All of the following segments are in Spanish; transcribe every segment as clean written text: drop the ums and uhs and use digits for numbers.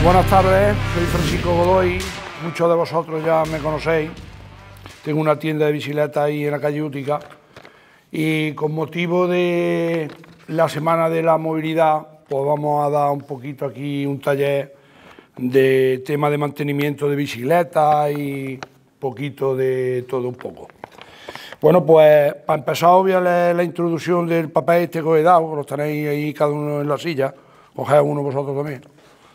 Buenas tardes, soy Francisco Godoy, muchos de vosotros ya me conocéis. Tengo una tienda de bicicletas ahí en la calle Útica y con motivo de la Semana de la Movilidad, pues vamos a dar un poquito aquí un taller de tema de mantenimiento de bicicletas y poquito de todo un poco. Bueno, pues para empezar voy a leer la introducción del papel este que os he dado, que lo tenéis ahí cada uno en la silla, coged uno vosotros también.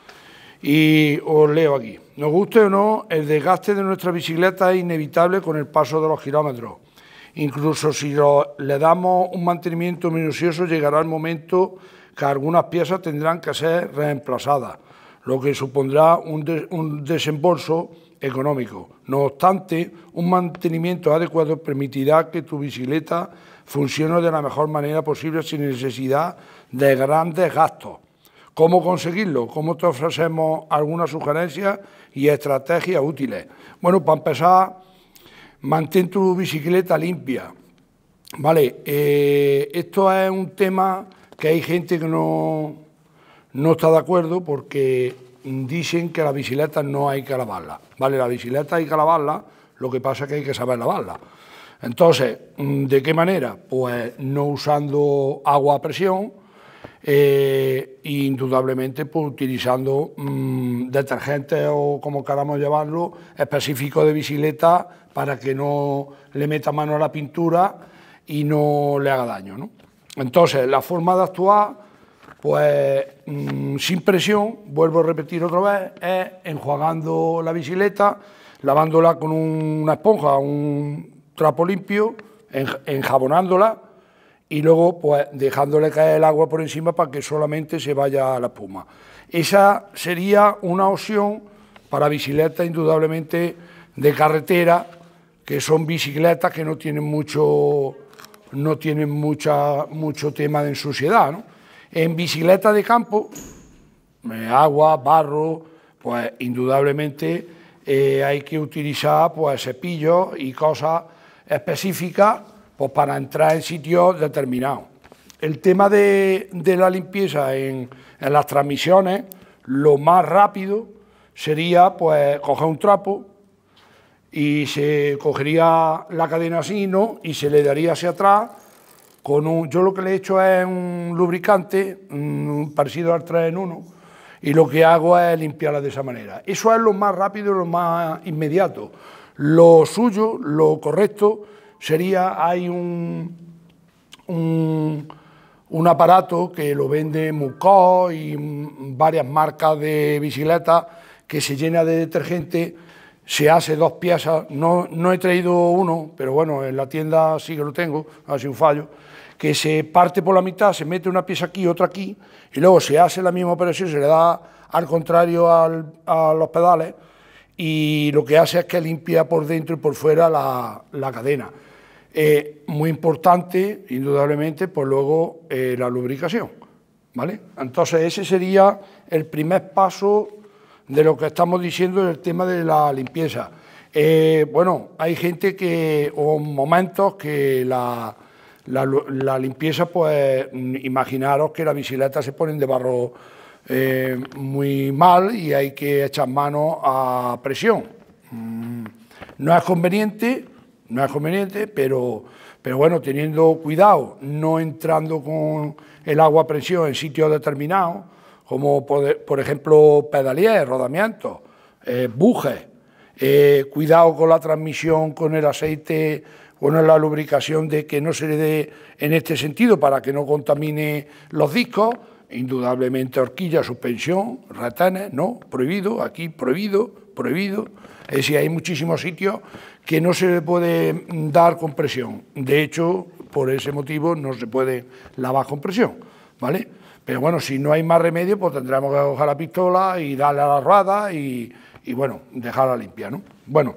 Y os leo aquí. Nos guste o no, el desgaste de nuestra bicicleta es inevitable con el paso de los kilómetros. Incluso si le damos un mantenimiento minucioso, llegará el momento que algunas piezas tendrán que ser reemplazadas, lo que supondrá un desembolso económico. No obstante, un mantenimiento adecuado permitirá que tu bicicleta funcione de la mejor manera posible sin necesidad de grandes gastos. ¿Cómo conseguirlo? ¿Cómo te ofrecemos algunas sugerencias y estrategias útiles? Bueno, para empezar, mantén tu bicicleta limpia. Vale, esto es un tema que hay gente que no está de acuerdo porque dicen que la bicicleta no hay que lavarla. Vale, la bicicleta hay que lavarla, lo que pasa es que hay que saber lavarla. Entonces, ¿de qué manera? Pues no usando agua a presión, indudablemente pues, utilizando detergentes o como queramos llamarlo, específicos de bicicleta para que no le meta mano a la pintura y no le haga daño, ¿no? Entonces, la forma de actuar, pues sin presión, vuelvo a repetir otra vez, es enjuagando la bicicleta, lavándola con una esponja, un trapo limpio, enjabonándola, y luego pues dejándole caer el agua por encima para que solamente se vaya la espuma. Esa sería una opción para bicicletas indudablemente de carretera, que son bicicletas que no tienen mucho tema de ensuciedad, ¿no? En bicicletas de campo, agua, barro, pues indudablemente hay que utilizar pues cepillos y cosas específicas pues para entrar en sitios determinados. El tema de la limpieza en las transmisiones, lo más rápido sería pues coger un trapo y se cogería la cadena así, ¿no? Y se le daría hacia atrás con yo lo que le he hecho es un lubricante parecido al 3 en 1 y lo que hago es limpiarla de esa manera. Eso es lo más rápido y lo más inmediato. Lo suyo, lo correcto, sería, hay un aparato que lo vende Mucó y varias marcas de bicicletas que se llena de detergente, se hace 2 piezas, no he traído uno, pero bueno, en la tienda sí que lo tengo, ha sido un fallo, que se parte por la mitad, se mete una pieza aquí, otra aquí, y luego se hace la misma operación, se le da al contrario a los pedales, y lo que hace es que limpia por dentro y por fuera la cadena. Muy importante, indudablemente, pues luego la lubricación, ¿vale? Entonces ese sería el primer paso de lo que estamos diciendo del tema de la limpieza. Bueno, hay gente o momentos que la limpieza, pues imaginaros que las bicicletas se ponen de barro muy mal y hay que echar mano a presión. No es conveniente, pero bueno, teniendo cuidado, no entrando con el agua a presión en sitios determinados, como por ejemplo pedalier, rodamientos, bujes, cuidado con la transmisión, con el aceite, con la lubricación de que no se le dé en este sentido para que no contamine los discos, indudablemente horquilla, suspensión, retenes, no, prohibido, aquí prohibido. Es decir, hay muchísimos sitios que no se le puede dar con presión. De hecho, por ese motivo no se puede lavar con presión, ¿vale? Pero bueno, si no hay más remedio, pues tendremos que coger la pistola y darle a la rueda y bueno, dejarla limpia, ¿no? Bueno,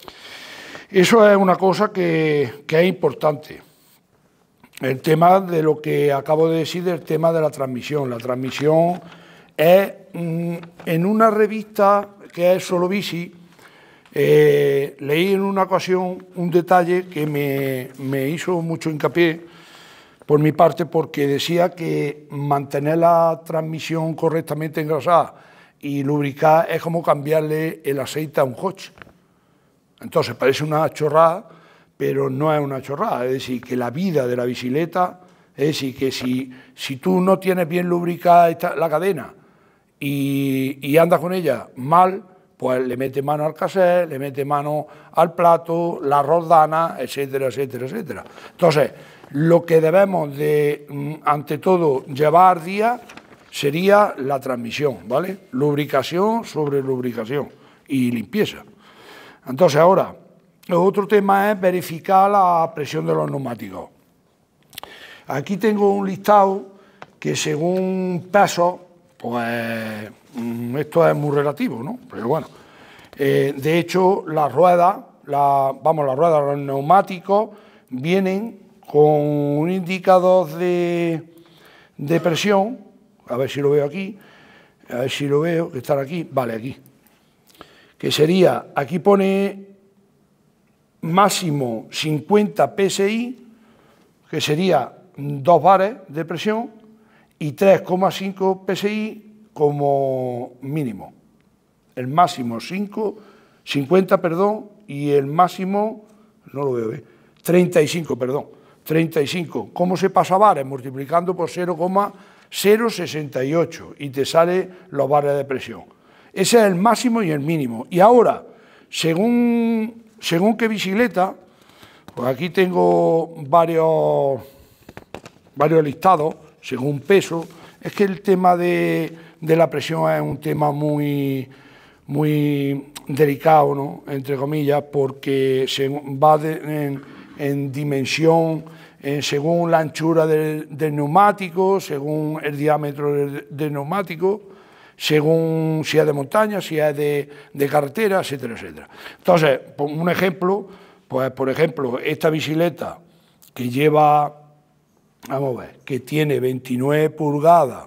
eso es una cosa que es importante. El tema de lo que acabo de decir, del tema de la transmisión. La transmisión es, en una revista que es Solo Bici, leí en una ocasión un detalle que me hizo mucho hincapié por mi parte, porque decía que mantener la transmisión correctamente engrasada y lubricar es como cambiarle el aceite a un coche. Entonces parece una chorrada, pero no es una chorrada. Es decir, que la vida de la bicicleta, es decir, que si tú no tienes bien lubricada la cadena y andas con ella mal, pues le metes mano al cassette, le metes mano al plato, la rodana, etcétera, etcétera, etcétera. Entonces, lo que debemos de, ante todo, llevar día sería la transmisión, ¿vale? Lubricación sobre lubricación y limpieza. Entonces, ahora, otro tema es verificar la presión de los neumáticos. Aquí tengo un listado que según peso, pues esto es muy relativo, ¿no? Pero bueno, de hecho, las ruedas, los neumáticos vienen con un indicador de presión, a ver si lo veo aquí, a ver si lo veo, que están aquí, vale, aquí, que sería, aquí pone máximo 50 PSI, que sería 2 bares de presión, y 3,5 PSI como mínimo. El máximo 50, perdón, y el máximo, no lo veo bien, 35, perdón, 35. ¿Cómo se pasa a bares? Multiplicando por 0,068 y te sale los bares de presión. Ese es el máximo y el mínimo. Y ahora, según qué bicicleta, pues aquí tengo varios listados, según peso. Es que el tema de la presión es un tema muy delicado, ¿no? Entre comillas, porque va en dimensión, según la anchura del neumático, según el diámetro del neumático, según si es de montaña, si es de carretera, etcétera, etcétera. Entonces, un ejemplo, pues por ejemplo, esta bicicleta que lleva, vamos a ver, que tiene 29 pulgadas,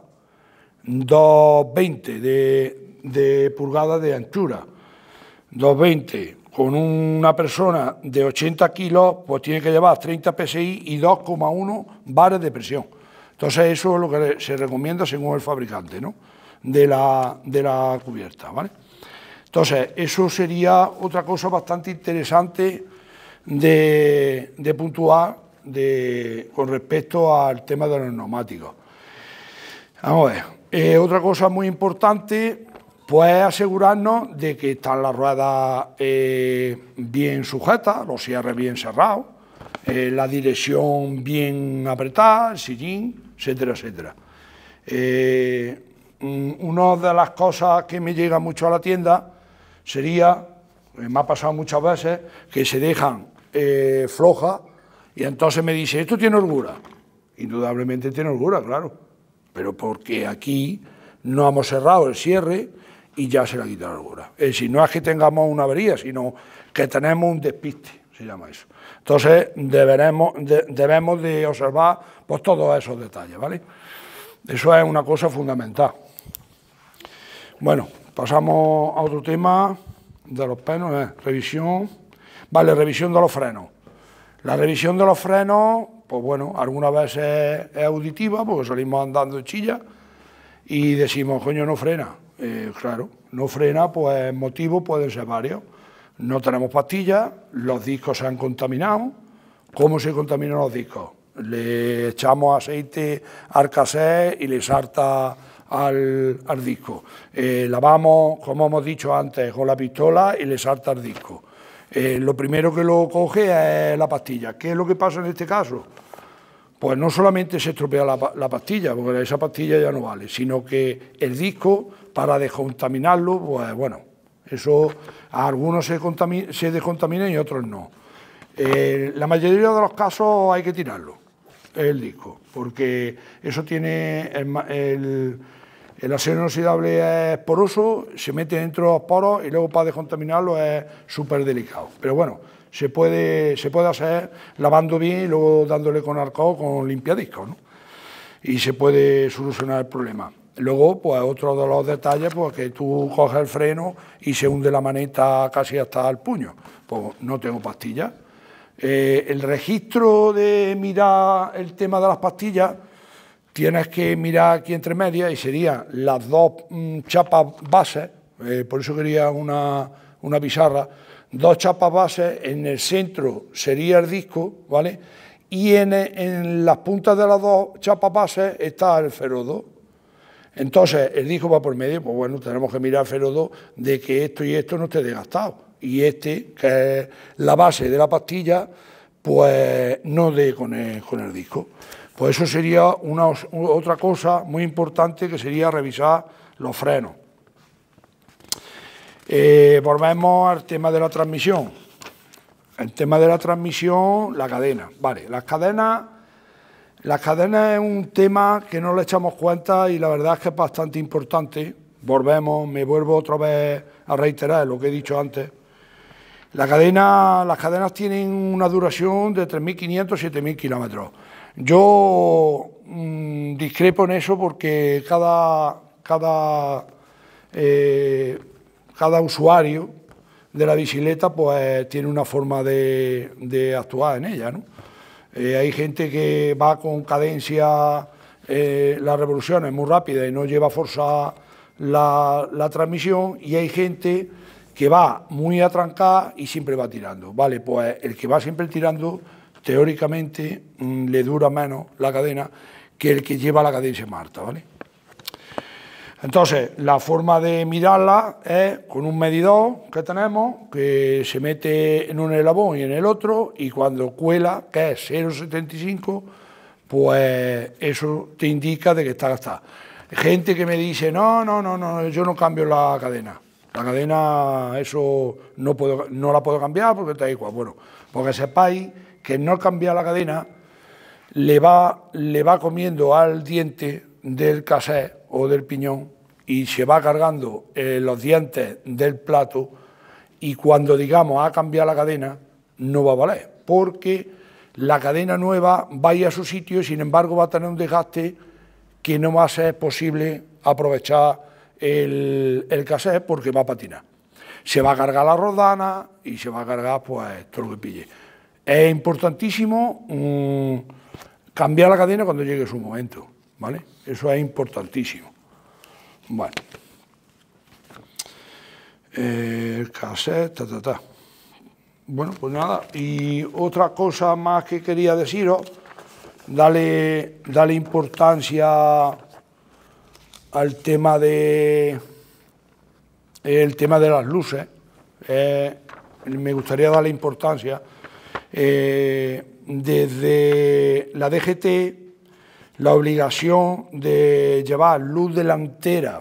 2,20 de pulgadas de anchura, 2,20, con una persona de 80 kilos, pues tiene que llevar 30 PSI y 2,1 bares de presión. Entonces eso es lo que se recomienda según el fabricante, ¿no? de la cubierta, ¿vale? Entonces, eso sería otra cosa bastante interesante de puntuar con respecto al tema de los neumáticos. Vamos a ver, otra cosa muy importante, pues es asegurarnos de que están las ruedas bien sujetas, los cierres bien cerrados, la dirección bien apretada, el sillín, etcétera, etcétera. Una de las cosas que me llega mucho a la tienda sería, me ha pasado muchas veces, que se dejan flojas y entonces me dice, ¿esto tiene holgura? Indudablemente tiene holgura, claro, pero porque aquí no hemos cerrado el cierre y ya se le ha quitado la holgura. Es decir, no es que tengamos una avería, sino que tenemos un despiste, se llama eso. Entonces debemos de observar pues, todos esos detalles, ¿vale? Eso es una cosa fundamental. Bueno, pasamos a otro tema de los penos, revisión. Vale, revisión de los frenos. La revisión de los frenos, pues bueno, algunas veces es auditiva, porque salimos andando en chilla y decimos, coño, no frena. Claro, no frena, pues motivos pueden ser varios. No tenemos pastillas, los discos se han contaminado. ¿Cómo se contaminan los discos? Le echamos aceite al cassette y le salta al disco. Lavamos, como hemos dicho antes, con la pistola y le salta al disco. Lo primero que lo coge es la pastilla. ¿Qué es lo que pasa en este caso? Pues no solamente se estropea la pastilla, porque esa pastilla ya no vale, sino que el disco, para descontaminarlo, pues bueno, eso a algunos se descontaminan y a otros no. La mayoría de los casos hay que tirarlo, el disco, porque eso tiene el acero inoxidable es poroso, se mete dentro de los poros y luego para descontaminarlo es súper delicado. Pero bueno, se puede hacer lavando bien y luego dándole con alcohol, con limpiadiscos, ¿no? Y se puede solucionar el problema. Luego, pues otro de los detalles, pues que tú coges el freno y se hunde la maneta casi hasta el puño. Pues no tengo pastillas. El registro de mirar el tema de las pastillas tienes que mirar aquí entre medias y serían las dos chapas bases, por eso quería una pizarra, dos chapas bases, en el centro sería el disco, ¿vale? Y en las puntas de las dos chapas bases está el ferodo. Entonces, el disco va por medio, pues bueno, tenemos que mirar el ferodo de que esto y esto no esté desgastado. Y este, que es la base de la pastilla, pues no dé con el disco. Pues eso sería otra cosa muy importante, que sería revisar los frenos. Volvemos al tema de la transmisión. El tema de la transmisión, la cadena. Vale, las cadenas es un tema que no le echamos cuenta y la verdad es que es bastante importante. Me vuelvo otra vez a reiterar lo que he dicho antes. Las cadenas tienen una duración de 3.500 a 7.000 kilómetros. Yo discrepo en eso porque cada usuario de la bicicleta pues tiene una forma de actuar en ella, ¿no? Hay gente que va con cadencia, las revoluciones muy rápidas y no lleva forzada la transmisión, y hay gente que va muy atrancada y siempre va tirando. Vale, pues el que va siempre tirando, teóricamente, le dura menos la cadena que el que lleva la cadencia más alta, ¿vale? Entonces, la forma de mirarla es con un medidor que tenemos, que se mete en un eslabón y en el otro, y cuando cuela, que es 0,75, pues eso te indica de que está gastada. Gente que me dice, no, yo no cambio la cadena. La cadena, eso no la puedo cambiar porque está igual. Bueno, porque sepáis que no cambiar la cadena le va comiendo al diente del cassette o del piñón y se va cargando los dientes del plato, y cuando digamos a cambiar la cadena no va a valer, porque la cadena nueva va a ir a su sitio y sin embargo va a tener un desgaste que no va a ser posible aprovechar el cassette porque va a patinar. Se va a cargar la rodana y se va a cargar pues todo lo que pille. Es importantísimo cambiar la cadena cuando llegue su momento, ¿vale? Eso es importantísimo. Bueno. El cassette, Bueno, pues nada. Y otra cosa más que quería deciros, dale importancia al tema de las luces. Me gustaría darle importancia. Desde la DGT, la obligación de llevar luz delantera,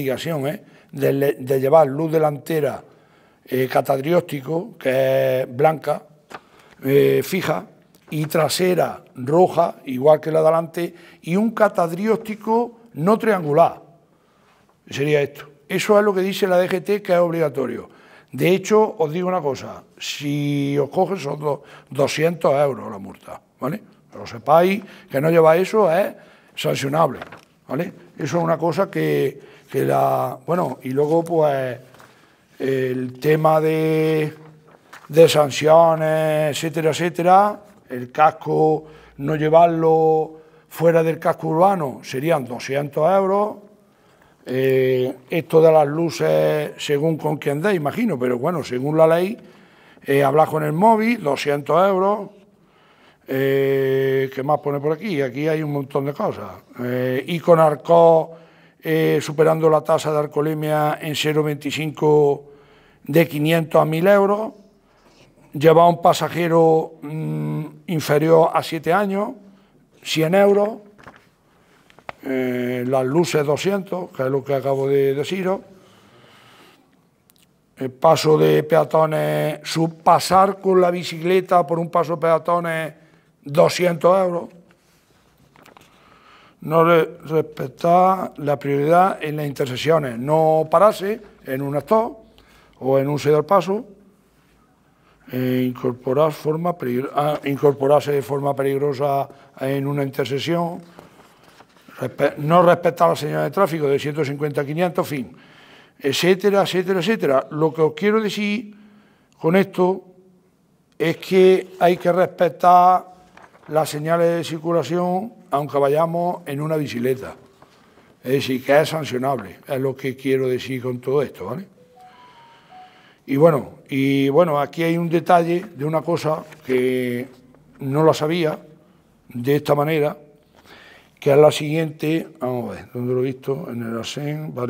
de llevar luz delantera catadióptico, que es blanca, fija, y trasera roja, igual que la de delante, y un catadióptico no triangular. Sería esto. Eso es lo que dice la DGT, que es obligatorio. De hecho, os digo una cosa, si os cogen son 200 euros la multa, ¿vale? Pero sepáis que no lleva eso, es sancionable, ¿vale? Eso es una cosa bueno, y luego pues el tema de sanciones, etcétera, el casco, no llevarlo fuera del casco urbano serían 200 euros. Esto de las luces, según con quién dé, imagino, pero bueno, según la ley, hablar con el móvil, 200 euros. ¿Qué más pone por aquí? Aquí hay un montón de cosas. Y con alcohol, superando la tasa de alcoholemia en 0,25 de 500 a 1.000 euros. Llevar a un pasajero inferior a 7 años, 100 euros. Las luces 200, que es lo que acabo de deciros. El paso de peatones, pasar con la bicicleta por un paso de peatones, 200 euros. No respetar la prioridad en las intersecciones, no pararse en un stop o en un ceder paso. Incorporarse de forma peligrosa en una intersección. No respetar las señales de tráfico de 150 a 500, en fin, etcétera. Lo que os quiero decir con esto es que hay que respetar las señales de circulación aunque vayamos en una bicicleta. Es decir, que es sancionable, es lo que quiero decir con todo esto, ¿vale? Y bueno, aquí hay un detalle de una cosa que no la sabía de esta manera, que es la siguiente. Vamos a ver, ¿dónde lo he visto? En el ASEN, vale.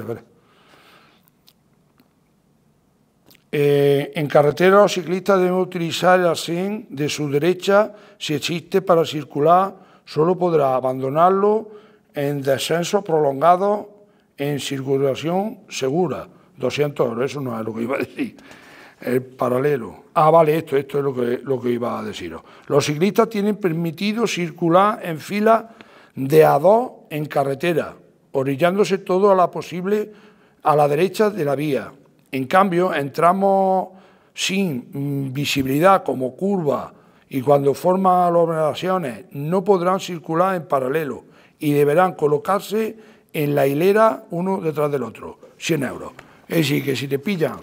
En carretera los ciclistas deben utilizar el ASEN de su derecha si existe para circular, solo podrá abandonarlo en descensos prolongados en circulación segura. 200 €, eso no es lo que iba a decir. El paralelo. Ah, vale, esto es lo que iba a deciros. Los ciclistas tienen permitido circular en fila de a dos en carretera, orillándose todo a la posible a la derecha de la vía. En cambio, en tramos sin visibilidad como curva y cuando forman aglomeraciones no podrán circular en paralelo y deberán colocarse en la hilera uno detrás del otro. 100 €. Es decir, que si te pillan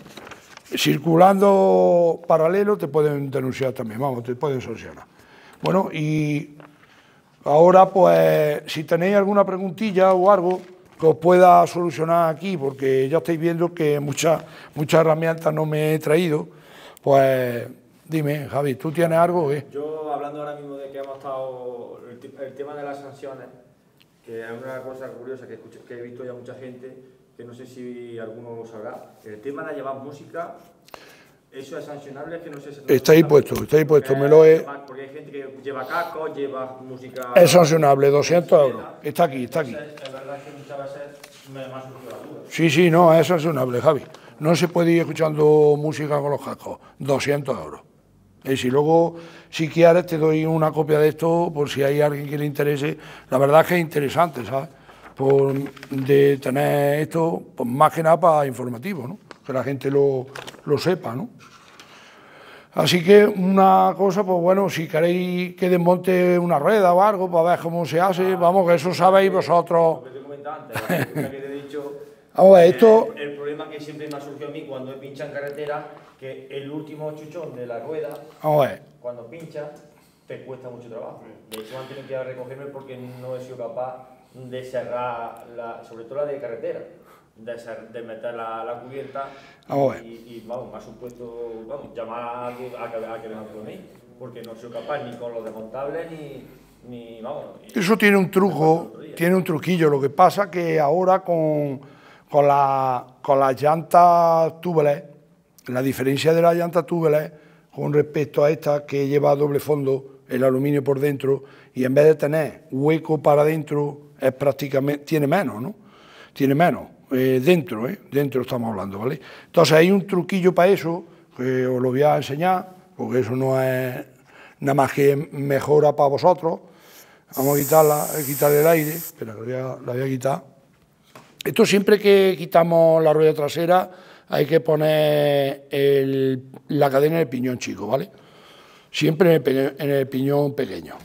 circulando paralelo te pueden denunciar también, vamos, te pueden sancionar. Bueno, y ahora pues si tenéis alguna preguntilla o algo que os pueda solucionar aquí, porque ya estáis viendo que muchas herramientas no me he traído, pues dime, Javi, ¿tú tienes algo o qué? Yo, hablando ahora mismo de que hemos estado, el tema de las sanciones, que es una cosa curiosa que he visto ya mucha gente, que no sé si alguno lo sabrá, el tema de llevar música, eso es sancionable, que no sé si... Está ahí puesto, me lo he... Porque hay gente que lleva cascos, lleva música... Es sancionable, 200 €, está aquí. Entonces, es verdad que muchas veces me ha surgido la duda. Sí, no, es sancionable, Javi. No se puede ir escuchando música con los cascos, 200 €. Y si luego, si quieres, te doy una copia de esto por si hay alguien que le interese. La verdad es que es interesante, ¿sabes? De tener esto, pues más que nada para informativo, ¿no? Que la gente lo sepa, ¿no? Así que una cosa, pues bueno, si queréis que desmonte una rueda o algo para ver cómo se hace, vamos, que eso sabéis vosotros. Lo que te comentaba antes, la cosa que te he dicho, vamos a ver, esto... el problema que siempre me ha surgido a mí cuando he pinchado en carretera, que el último chuchón de la rueda, vamos a ver, cuando pinchas, te cuesta mucho trabajo. De hecho, han tenido que ir a recogerme porque no he sido capaz de cerrar, sobre todo la de carretera, de meter la cubierta. Vamos a ver. Y vamos, me ha supuesto llamar a alguien a que venga por mí, porque no soy capaz ni con los desmontables ni vamos. Eso tiene un truco, tiene un truquillo. Lo que pasa que ahora con las llantas tubeless, la diferencia de las llantas tubeless con respecto a esta que lleva doble fondo, el aluminio por dentro, y en vez de tener hueco para adentro, es prácticamente, tiene menos, ¿no? Tiene menos, dentro estamos hablando, ¿vale? Entonces hay un truquillo para eso, que os lo voy a enseñar, porque eso no es nada más que mejora para vosotros. Vamos a quitarle el aire, espera, la voy a quitar. Esto siempre que quitamos la rueda trasera hay que poner la cadena del piñón chico, ¿vale? Siempre en el piñón pequeño.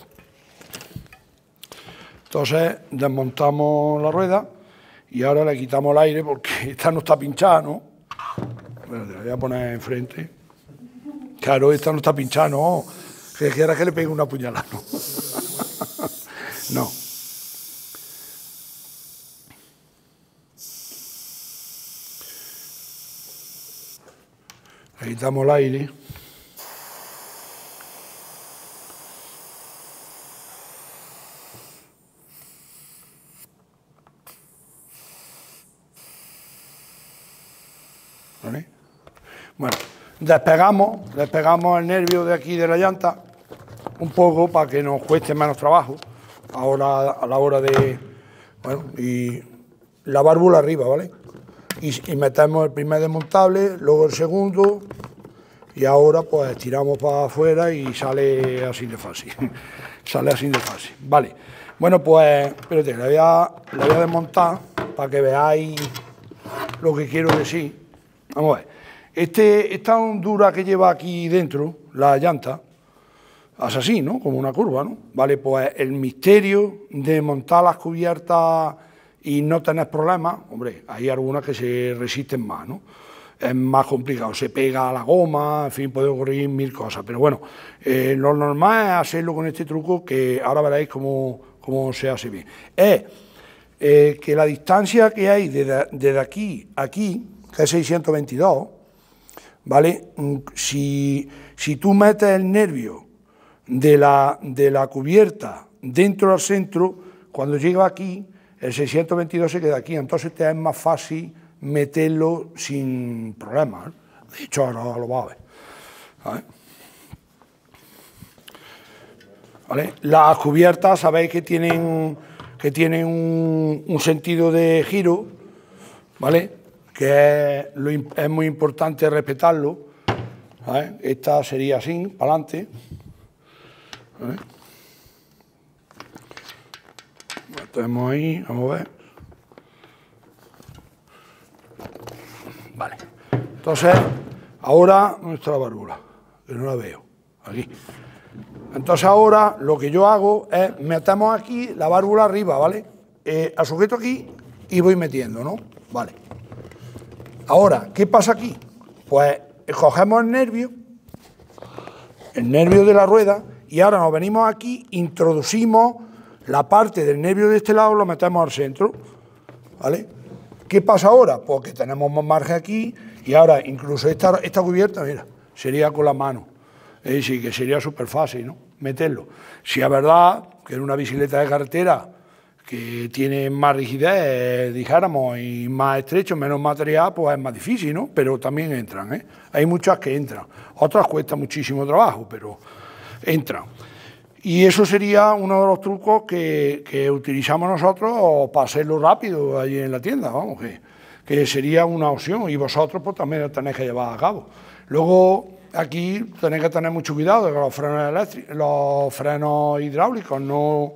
Entonces desmontamos la rueda y ahora le quitamos el aire porque esta no está pinchada, ¿no? Bueno, te la voy a poner enfrente. Claro, esta no está pinchada, no. Que quieras que le pegue una puñalada, ¿no? No. Le quitamos el aire. ¿Vale? Bueno, despegamos el nervio de aquí de la llanta un poco para que nos cueste menos trabajo ahora a la hora de, bueno, y la válvula arriba, ¿vale? Y metemos el primer desmontable, luego el segundo y ahora pues tiramos para afuera y sale así de fácil. Sale así de fácil, vale. Bueno, pues, espérate, la voy a desmontar para que veáis lo que quiero decir. Vamos a ver, esta hondura que lleva aquí dentro, la llanta, es así, ¿no? Como una curva, ¿no? Vale, pues el misterio de montar las cubiertas y no tener problemas, hombre, hay algunas que se resisten más, ¿no? es más complicado, se pega a la goma, en fin, puede ocurrir mil cosas, pero bueno, lo normal es hacerlo con este truco que ahora veréis cómo se hace bien. Es que la distancia que hay desde aquí a aquí, que es 622, ¿vale? Si tú metes el nervio de la cubierta dentro del centro, cuando llega aquí, el 622 se queda aquí, entonces te es más fácil meterlo sin problemas, ¿eh? De hecho, ahora lo vas a ver. ¿Vale? Las cubiertas, sabéis que tienen un sentido de giro, ¿vale? Que es muy importante respetarlo, ¿vale? Esta sería así, para adelante, ¿vale? Lo tenemos ahí, vamos a ver. Vale. Entonces, ahora, ¿dónde está la válvula? Que no la veo. Aquí. Entonces ahora lo que yo hago es, metemos aquí la válvula arriba, ¿vale? La sujeto aquí y voy metiendo, ¿no? Vale. Ahora, ¿qué pasa aquí? Pues cogemos el nervio de la rueda, y ahora nos venimos aquí, introducimos la parte del nervio de este lado, lo metemos al centro, ¿vale? ¿Qué pasa ahora? Pues que tenemos más margen aquí, y ahora incluso esta cubierta, mira, sería con la mano. Es decir, que sería súper fácil, ¿no? Meterlo. Si es verdad que en una bicicleta de carretera que tiene más rigidez, dijéramos, y más estrecho, menos material, pues es más difícil, ¿no? Pero también entran, ¿eh? Hay muchas que entran. Otras cuesta muchísimo trabajo, pero entran. Y eso sería uno de los trucos que utilizamos nosotros para hacerlo rápido allí en la tienda, vamos, que sería una opción, y vosotros pues también lo tenéis que llevar a cabo. Luego, aquí tenéis que tener mucho cuidado de que los frenos hidráulicos no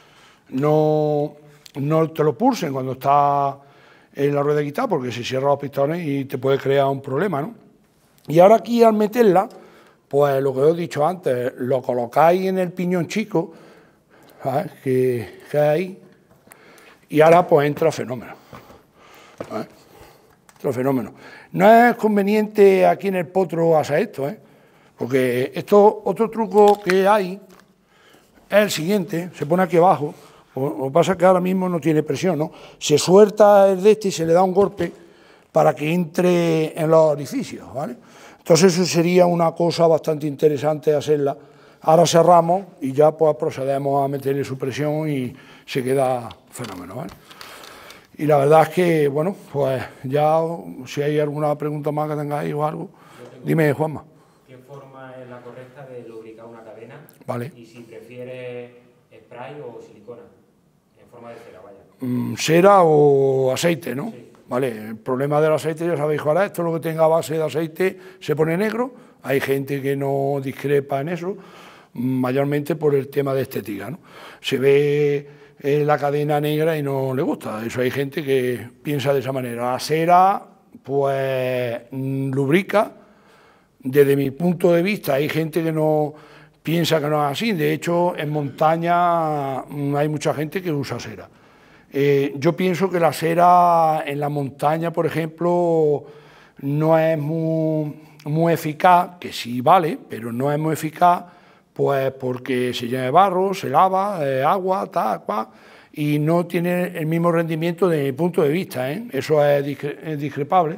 te lo pulsen cuando está en la rueda quitada, porque se cierran los pistones y te puede crear un problema, ¿no? Y ahora aquí, al meterla, pues lo que os he dicho antes, lo colocáis en el piñón chico, ¿sabes? Que hay ahí, y ahora pues entra fenómeno, ¿sabes? Entra fenómeno. No es conveniente aquí en el potro hacer esto, ¿eh? Porque esto, otro truco que hay es el siguiente, se pone aquí abajo, lo que pasa es que ahora mismo no tiene presión, ¿no? Se suelta el de este y se le da un golpe para que entre en los orificios, ¿vale? Entonces eso sería una cosa bastante interesante hacerla. Ahora cerramos y ya pues procedemos a meterle su presión y se queda fenómeno, ¿vale? Y la verdad es que, bueno, pues ya si hay alguna pregunta más que tengáis o algo, dime, Juanma. ¿Qué forma es la correcta de lubricar una cadena? Vale. Y si prefieres spray o silicona, en forma de cera, vaya. Cera o aceite, ¿no? Sí. Vale, el problema del aceite ya sabéis cuál es, esto lo que tenga base de aceite se pone negro, hay gente que no discrepa en eso, mayormente por el tema de estética, ¿no? Se ve la cadena negra y no le gusta, eso hay gente que piensa de esa manera. La cera, pues, lubrica, desde mi punto de vista, hay gente que no piensa que no es así, de hecho, en montaña hay mucha gente que usa cera. Yo pienso que la cera en la montaña, por ejemplo, no es muy eficaz, que sí vale, pero no es muy eficaz, pues porque se llena de barro, se lava, agua, tal, cual, y no tiene el mismo rendimiento desde mi punto de vista, ¿eh? Eso es discrepable,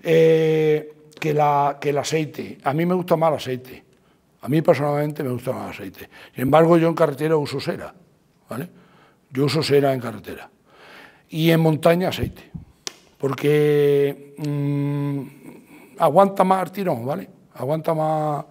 que el aceite. A mí me gusta más el aceite, a mí personalmente me gusta más el aceite. Sin embargo, yo en carretera uso cera, ¿vale? Yo uso cera en carretera. Y en montaña aceite, porque aguanta más el tirón, ¿vale? Aguanta más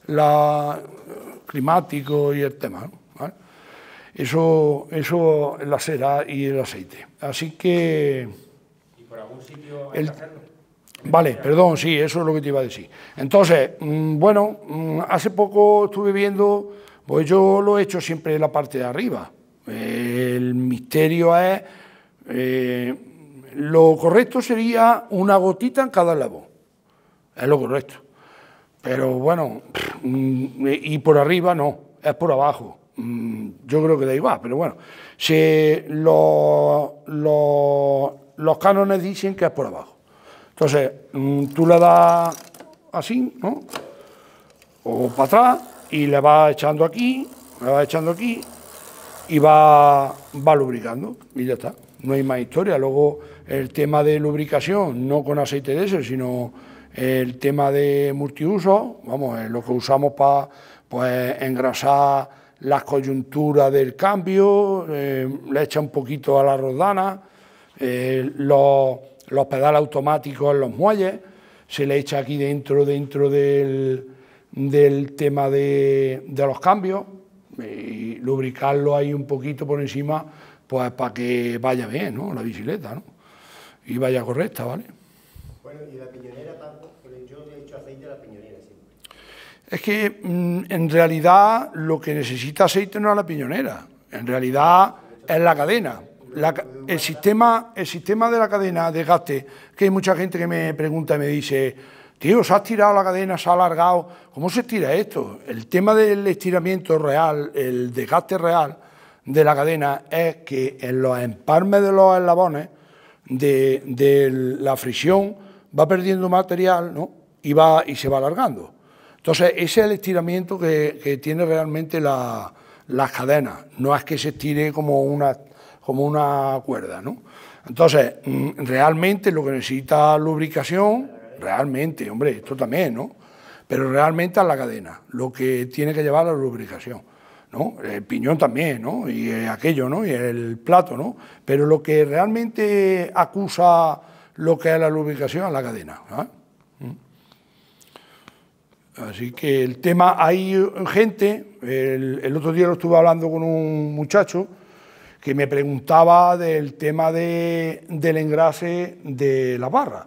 climático y el tema, ¿no? ¿Vale? Eso es la cera y el aceite. Así que... ¿Y por algún sitio hay que hacerlo? Vale, perdón, sí, eso es lo que te iba a decir. Entonces, bueno, hace poco estuve viendo, pues yo lo he hecho siempre en la parte de arriba. El misterio es... lo correcto sería una gotita en cada eslabón, es lo correcto, pero bueno, y por arriba no, es por abajo, yo creo que da igual, pero bueno, los cánones dicen que es por abajo, Entonces, tú le das así, ¿no? O para atrás, y le vas echando aquí, y va lubricando, y ya está. No hay más historia. Luego, el tema de lubricación, no con aceite diésel, sino el tema de multiuso, vamos, lo que usamos para pues, engrasar las coyunturas del cambio, le echa un poquito a la rodana, los pedales automáticos en los muelles, se le echa aquí dentro del tema de los cambios, y lubricarlo ahí un poquito por encima, pues para que vaya bien, ¿no? La bicicleta, ¿no? Y vaya correcta, ¿vale? Bueno, y la piñonera tanto, porque yo le he hecho aceite a la piñonera siempre. Es que en realidad lo que necesita aceite no es la piñonera, en realidad es la cadena. El sistema de la cadena de desgaste, que hay mucha gente que me pregunta y me dice, tío, se ha estirado la cadena, se ha alargado, ¿cómo se estira esto? El tema del estiramiento real, el desgaste real de la cadena es que en los empalmes de los eslabones de la fricción va perdiendo material, ¿no? y se va alargando. Entonces, ese es el estiramiento que tiene realmente las cadenas, no es que se estire como una cuerda, ¿no? Entonces, realmente lo que necesita lubricación, realmente, hombre, esto también, ¿no? Pero realmente es la cadena, lo que tiene que llevar la lubricación, ¿no? El piñón también, ¿no? Y aquello, ¿no? Y el plato, ¿no? Pero lo que realmente acusa lo que es la lubricación es la cadena, ¿no? Así que el tema, hay gente, el otro día lo estuve hablando con un muchacho que me preguntaba del tema del engrase de la barra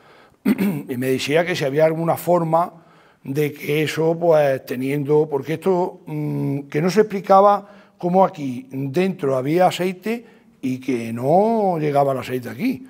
y me decía que si había alguna forma de que eso, pues teniendo, porque esto, que no se explicaba cómo aquí dentro había aceite y que no llegaba el aceite aquí.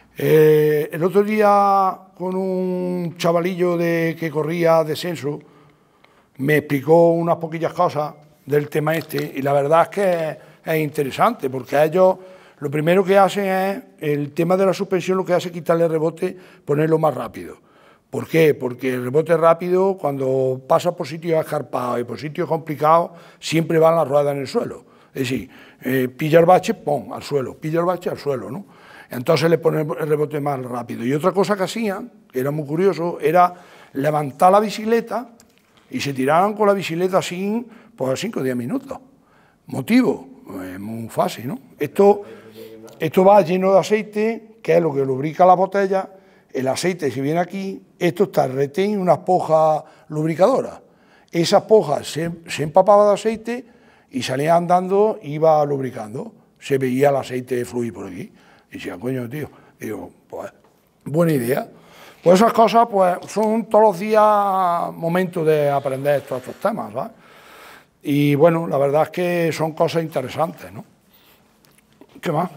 El otro día con un chavalillo que corría descenso me explicó unas poquillas cosas del tema este y la verdad es que es interesante porque ellos lo primero que hacen es el tema de la suspensión, lo que hace es quitarle el rebote, ponerlo más rápido. ¿Por qué? Porque el rebote rápido, cuando pasa por sitios escarpados y por sitios complicados, siempre van las ruedas en el suelo. Es decir, pilla el bache, ¡pum!, al suelo, pilla el bache, al suelo, ¿no? Entonces le ponen el rebote más rápido. Y otra cosa que hacían, que era muy curioso, era levantar la bicicleta y se tiraban con la bicicleta así por 5 o 10 minutos. ¿Motivo? Es muy fácil, ¿no? Esto va lleno de aceite, que es lo que lubrica la botella. El aceite, si viene aquí, esto está retén, una esponja lubricadora. Esa esponja se empapaba de aceite y salía andando, iba lubricando. Se veía el aceite fluir por aquí. Y decía, coño, tío, digo, pues, buena idea. Pues esas cosas, pues, son todos los días momentos de aprender todos estos temas, ¿sabes? Y bueno, la verdad es que son cosas interesantes, ¿no? ¿Qué más?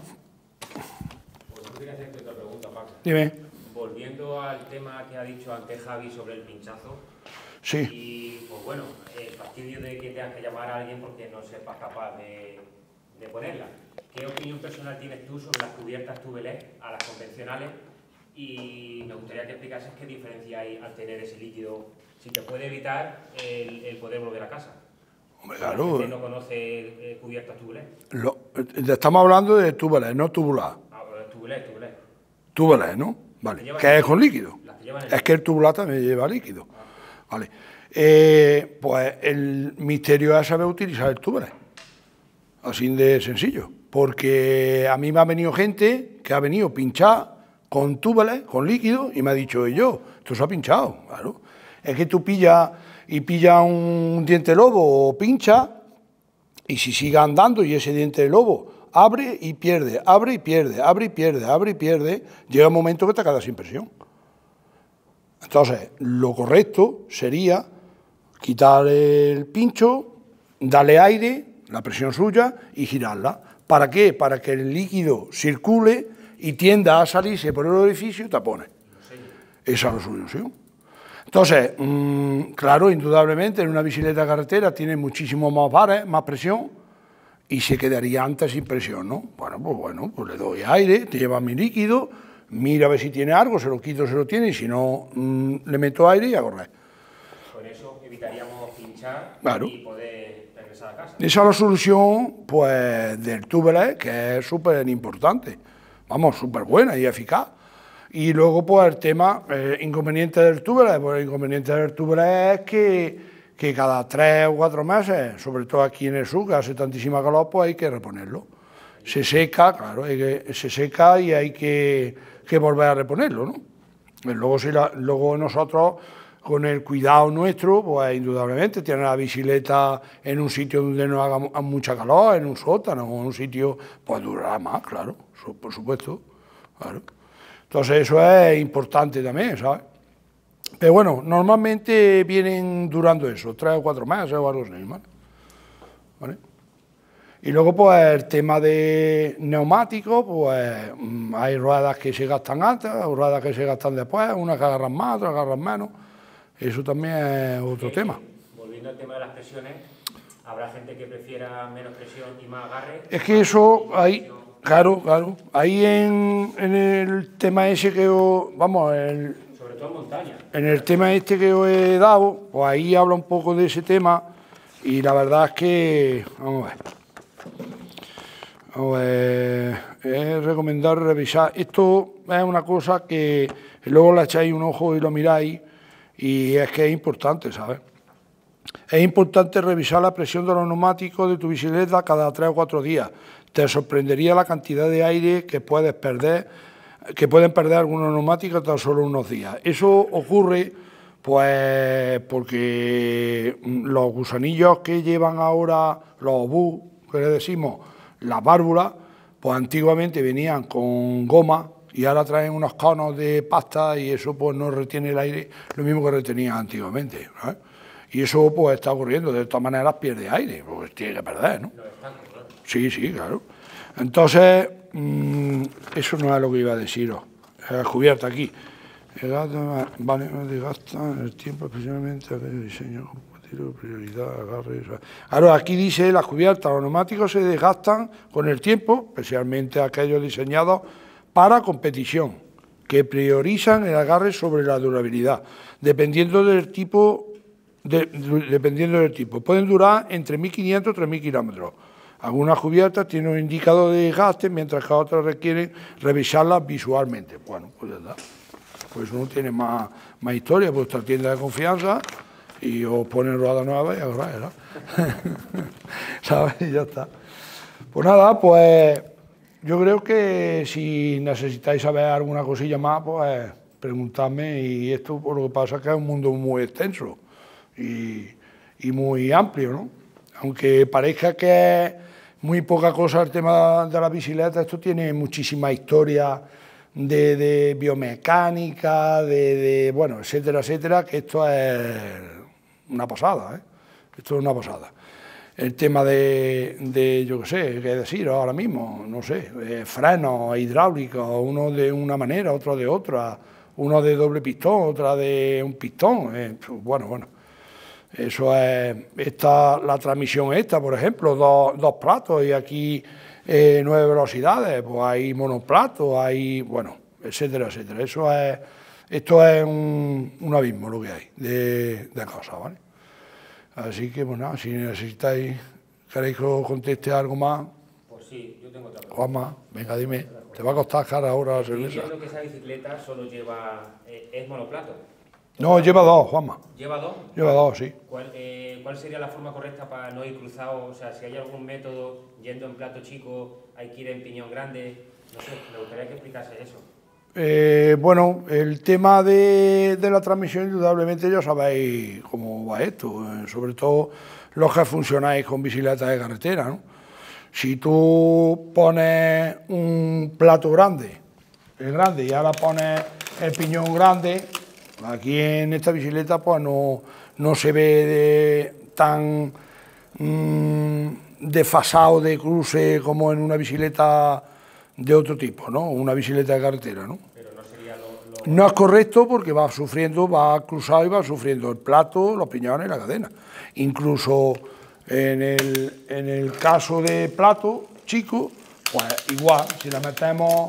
Pues yo quería hacerte otra pregunta, Paco. Dime. Volviendo al tema que ha dicho antes Javi sobre el pinchazo. Sí. Y pues bueno, el fastidio de que tengas que llamar a alguien porque no sepas capaz de ponerla. ¿Qué opinión personal tienes tú sobre las cubiertas tubeless a las convencionales? Y me gustaría que explicases qué diferencia hay al tener ese líquido, si te puede evitar el poder volver a casa. Hombre, claro. ¿Usted no conoce cubiertas tubeless? Estamos hablando de tubeless, no tubular. Ah, pero es tubeless. Tubeless, ¿no? Vale. ¿Qué es con líquido? Es que el tubular también lleva líquido. Vale. Pues el misterio es saber utilizar el tubeless. Así de sencillo. Porque a mí me ha venido gente que ha venido pinchar con tubeless, con líquido, y me ha dicho, esto se ha pinchado, claro. Es que tú pillas un diente de lobo o pincha, y si sigue andando y ese diente de lobo abre y pierde, abre y pierde, abre y pierde, abre y pierde, llega un momento que te quedas sin presión. Entonces, lo correcto sería quitar el pincho, darle aire, la presión suya, y girarla. ¿Para qué? Para que el líquido circule y tienda a salirse por el orificio y tapone. Esa es la solución. Entonces, claro, indudablemente en una bicicleta de carretera tiene muchísimos más bares, más presión, y se quedaría antes sin presión, ¿no? Bueno, pues le doy aire, te llevas mi líquido, mira a ver si tiene algo, se lo quito, se lo tiene, y si no, le meto aire y a correr. Con eso evitaríamos pinchar Claro. y poder regresar a casa. Esa es la solución, pues, del tubeless, que es súper importante, vamos, súper buena y eficaz. Y luego, pues, el tema, inconveniente del tubeless, pues el inconveniente del tubeless es que cada 3 o 4 meses, sobre todo aquí en el sur, que hace tantísima calor, pues hay que reponerlo. Se seca, claro, se seca y hay que volver a reponerlo, ¿no? Y luego, luego nosotros, con el cuidado nuestro, pues indudablemente tener la bicicleta en un sitio donde no haga mucha calor, en un sótano o en un sitio, pues durará más, claro, por supuesto, claro. Entonces eso es importante también, ¿sabes? Pero bueno, normalmente vienen durando eso, 3 o 4 meses o algo así, ¿vale? Y luego, pues, el tema de neumáticos, pues, hay ruedas que se gastan antes, ruedas que se gastan después, unas que agarran más, otras que agarran menos. Eso también es otro tema. Volviendo al tema de las presiones, habrá gente que prefiera menos presión y más agarre. Es que eso, ahí, claro, ahí en el tema ese que vamos, sobre todo en montaña. En el tema este que os he dado, pues ahí habla un poco de ese tema y la verdad es que, vamos a ver, es recomendar revisar. Esto es una cosa que luego le echáis un ojo y lo miráis y es que es importante, ¿sabes? Es importante revisar la presión de los neumáticos de tu bicicleta cada 3 o 4 días. Te sorprendería la cantidad de aire que pueden perder algunos neumáticos tan solo unos días. Eso ocurre pues porque los gusanillos que llevan ahora los obús, que le decimos las válvulas, pues antiguamente venían con goma y ahora traen unos conos de pasta y eso pues no retiene el aire lo mismo que retenía antiguamente, ¿sabes? Y eso pues está ocurriendo, de todas maneras pierde aire, pues tiene que perder, ¿no? Sí, claro. Entonces, eso no es lo que iba a deciros. Cubierta aquí. El gasto, vale, desgasta el tiempo, especialmente el diseño compatible, prioridad, agarre. Ahora, aquí dice las cubiertas, los neumáticos se desgastan con el tiempo, especialmente aquellos diseñados para competición, que priorizan el agarre sobre la durabilidad, dependiendo del tipo. Pueden durar entre 1.500 y 3.000 kilómetros. Algunas cubiertas tienen un indicador de desgaste, mientras que otras requieren revisarlas visualmente. Bueno, pues ya está. Pues uno tiene más historia, vuestra tienda de confianza, y os ponen ruedas nuevas y a correr, ¿no? ¿Sabes? Y ya está. Pues nada, pues yo creo que si necesitáis saber alguna cosilla más, pues preguntadme, y esto por lo que pasa es que es un mundo muy extenso y muy amplio, ¿no? Aunque parezca que es muy poca cosa el tema de la bicicleta, esto tiene muchísima historia de biomecánica, bueno, etcétera, etcétera, que esto es una pasada, ¿eh? Esto es una pasada. El tema yo qué sé, qué decir ahora mismo, no sé, frenos hidráulicos, uno de una manera, otro de otra, uno de doble pistón, otra de un pistón, bueno. Eso es, la transmisión esta, por ejemplo, dos platos y aquí 9 velocidades, pues hay monoplatos, hay, bueno, etcétera, etcétera. Esto es un abismo lo que hay de cosas, ¿vale? Así que, bueno, si necesitáis, queréis que os conteste algo más. Pues sí, yo tengo otra pregunta. Juanma, venga, dime, ¿te va a costar cara ahora la cerveza? Entiendo que esa bicicleta solo lleva, es monoplato. No, lleva 2, Juanma. ¿Lleva 2? Lleva 2, sí. ¿Cuál sería la forma correcta para no ir cruzado? O sea, si hay algún método, yendo en plato chico, hay que ir en piñón grande. No sé, me gustaría que explicase eso. Bueno, el tema de la transmisión, indudablemente ya sabéis cómo va esto, sobre todo los que funcionáis con bicicletas de carretera, ¿no? Si tú pones un plato grande, y ahora pones el piñón grande, aquí en esta bicicleta pues no se ve tan desfasado de cruce como en una bicicleta de otro tipo, ¿no? Una bicicleta de carretera, ¿no? Pero no sería No es correcto porque va cruzado y va sufriendo el plato, los piñones y la cadena. Incluso en el caso de plato chico, pues igual, si le metemos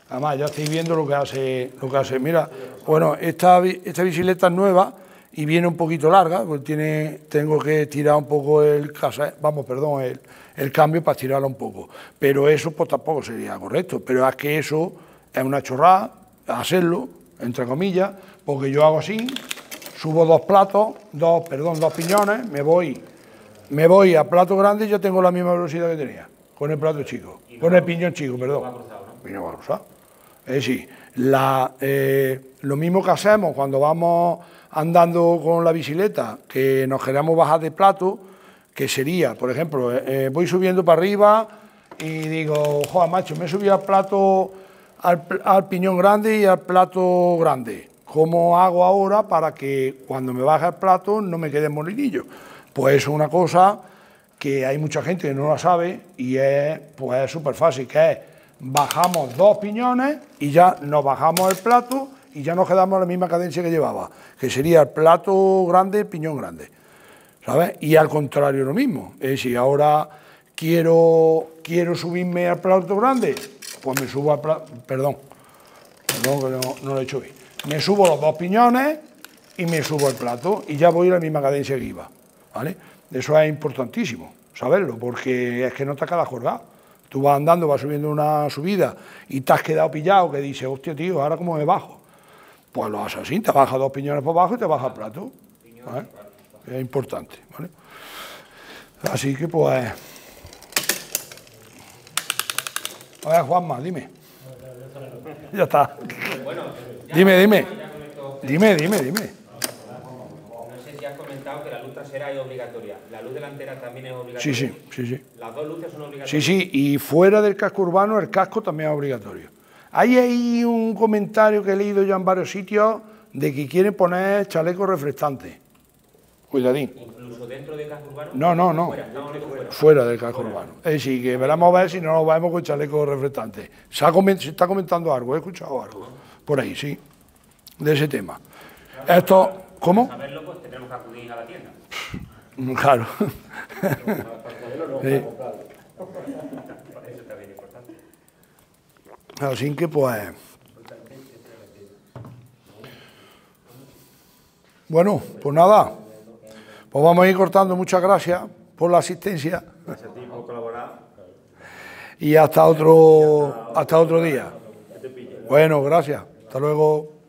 Además, ya estáis viendo lo que hace. Mira, bueno, esta bicicleta es nueva y viene un poquito larga, porque tengo que tirar un poco el cambio para estirarla un poco. Pero eso pues tampoco sería correcto. Pero es que eso es una chorrada, hacerlo, entre comillas, porque yo hago así, subo dos piñones, me voy a plato grande y ya tengo la misma velocidad que tenía, con el plato chico, con el piñón chico, perdón. Piñón va cruzado. Es decir, lo mismo que hacemos cuando vamos andando con la bicicleta, que nos queremos bajar de plato, que sería, por ejemplo, voy subiendo para arriba y digo, joder, macho, me he subido al plato, al piñón grande y al plato grande. ¿Cómo hago ahora para que cuando me baje el plato no me quede molinillo? Pues es una cosa que hay mucha gente que no la sabe y es súper fácil, que es bajamos dos piñones y ya nos bajamos el plato y ya nos quedamos en la misma cadencia que llevaba, que sería el plato grande, el piñón grande, ¿sabes? Y al contrario lo mismo, es decir, ahora quiero subirme al plato grande, pues me subo al plato, perdón que no lo he hecho bien, me subo los dos piñones y me subo el plato y ya voy a la misma cadencia que iba, ¿vale? Eso es importantísimo saberlo, porque es que no te quedas colgado. Tú vas andando, vas subiendo una subida y te has quedado pillado, que dices, hostia, tío, ¿ahora cómo me bajo? Pues lo haces así, te bajas dos piñones por abajo y te bajas el plato, ¿vale? Es importante, ¿vale? Así que, pues... A ver, Juanma, dime. Ya está. Dime. No sé si has comentado que la luz trasera es obligatoria. ¿La luz delantera también es obligatoria? Sí. ¿Las dos luces son obligatorias? Sí, y fuera del casco urbano el casco también es obligatorio. Hay un comentario que he leído ya en varios sitios de que quieren poner chalecos reflectantes. Cuidadín. ¿Incluso dentro del casco urbano? No. Fuera del casco urbano. Es decir, que veremos a ver si no nos vemos con chalecos reflectantes. Se está comentando algo, he escuchado algo por ahí, sí, de ese tema. Esto, ¿cómo? Para saberlo, pues tendremos que acudir a la tienda. Claro. Sí. Eso también es importante. Así que, pues... Bueno, pues nada. Pues vamos a ir cortando. Muchas gracias por la asistencia. Gracias a ti por colaborar. Y hasta otro día. Bueno, gracias. Hasta luego.